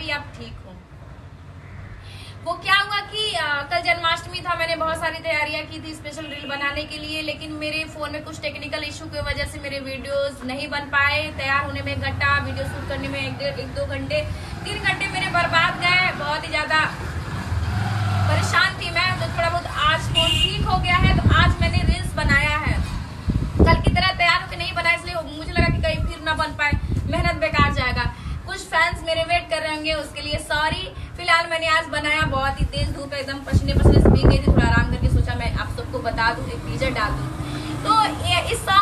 भी अब ठीक हूँ। वो क्या हुआ कि कल जन्माष्टमी था, मैंने बहुत सारी तैयारियां की थी स्पेशल रील बनाने के लिए, लेकिन मेरे फोन में कुछ टेक्निकल इशू की वजह से मेरे वीडियोस नहीं बन पाए। तैयार होने में 1 घंटा, वीडियो शूट करने में 1-2 घंटे, 3 घंटे मेरे बर्बाद गए। बहुत ही ज्यादा परेशान थी मैं। तो थोड़ा बहुत आज फोन ठीक हो गया है, तो आज मैंने रील्स बनाया है। कल की तरह तैयार होकर नहीं बनाया, इसलिए मुझे लगा कि कहीं फिर ना बन पाए, मेहनत बेकार जाएगा। कुछ फैंस मेरे वेट कर रहे होंगे, उसके लिए सॉरी। फिलहाल मैंने आज बनाया, बहुत ही तेज धूप है, एकदम पसीने से भीग गई थी। थोड़ा आराम करके सोचा मैं आप सबको बता दूं, एक टीजर डाल दूं। तो इस